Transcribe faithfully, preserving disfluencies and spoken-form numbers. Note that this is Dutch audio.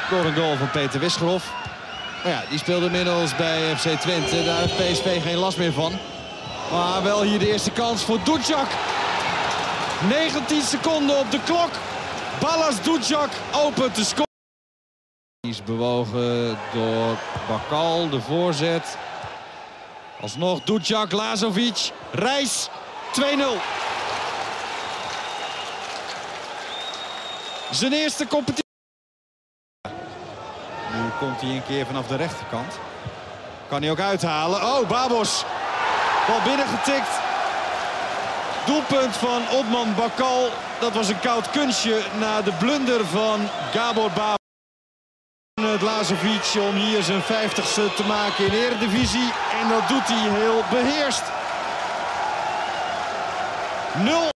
Door een goal van Peter Wisgerhof. Maar ja, die speelde inmiddels bij F C Twente. Daar heeft P S V geen last meer van. Maar wel hier de eerste kans voor Dušak. negentien seconden op de klok. Balázs Dušak opent de score. Die is bewogen door Bakal, de voorzet. Alsnog Dušak, Lazovic, Reis, twee nul. Zijn eerste competitie. Nu komt hij een keer vanaf de rechterkant. Kan hij ook uithalen. Oh, Babos. Bal binnengetikt. Doelpunt van Otman Bakal. Dat was een koud kunstje na de blunder van Gabor Babos. Lazovic om hier zijn vijftigste te maken in de Eredivisie. En dat doet hij heel beheerst. nul